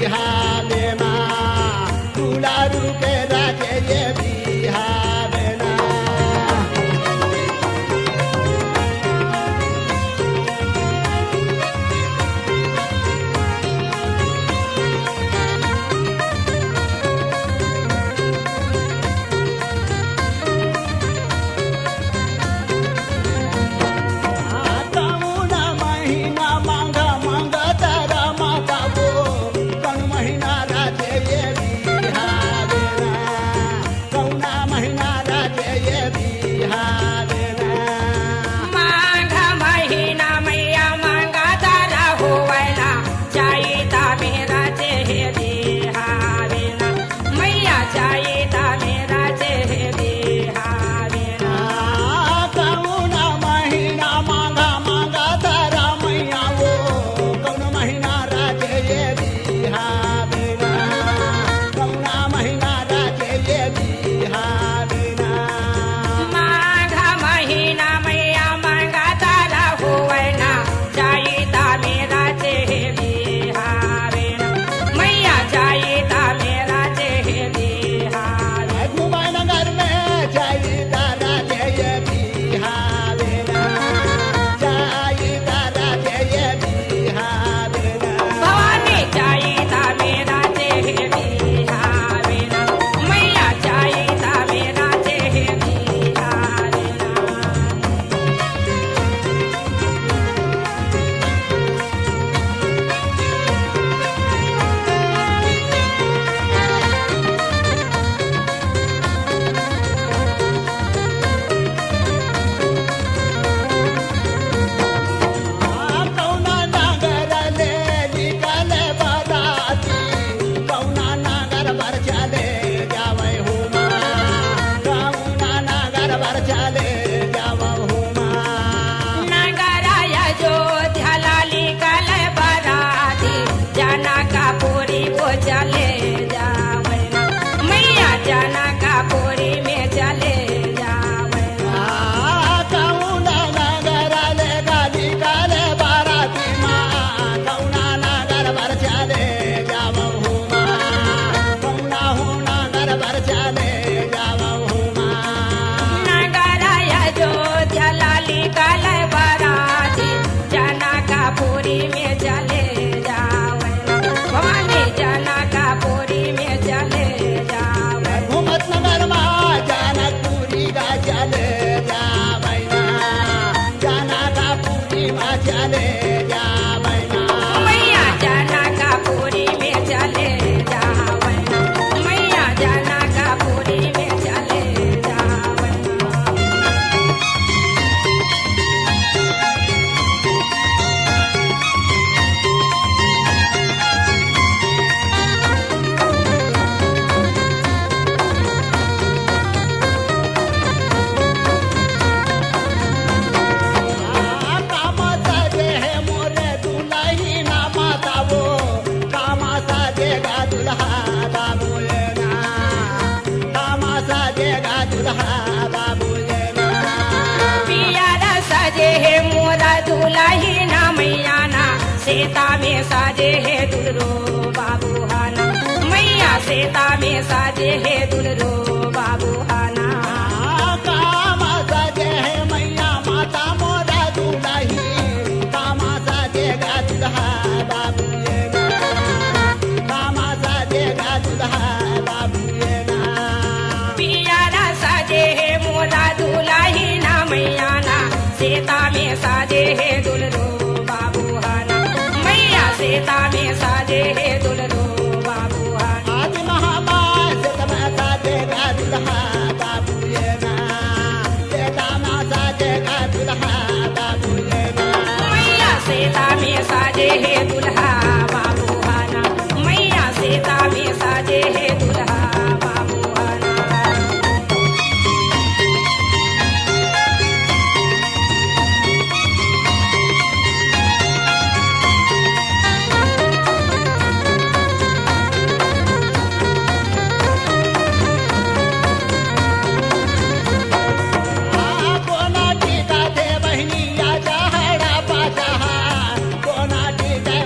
बिहावेमा दुलारू के राजे ये बिहावेना सीता में साजे है दुलरो बाबू हाना मैया सीता में साजे है दुलरो बाबू हाना कामा साजे है मैया माता मोरा दुलाही कामा साजे गा दुल्हा बाबू ये ना कामा साजे गा दुल्हा बाबू ये ना पियारा साजे है मोरा दुलाही ना मैया ना सीता में साजे है दुलरो बाबू हाना सीता में साजे है दुलरो बाबू हाना आदि महामाय सीता में साजे गा दुल्हा बाबू ये ना सीता में साजे गा दुल्हा बाबू ये ना मैया सीता में साजे है दुल्हा बाबू हाना मैया सीता में साजे है दुल्हा बाबू हाना कोना टीका थे बहनी या जहरा पाचा कोना टीका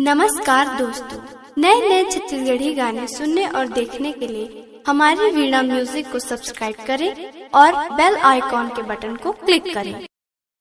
नमस्कार दोस्तों, नए नए छत्तीसगढ़ी गाने सुनने और देखने के लिए हमारी वीणा म्यूजिक को सब्सक्राइब करें और बेल आइकॉन के बटन को क्लिक करें।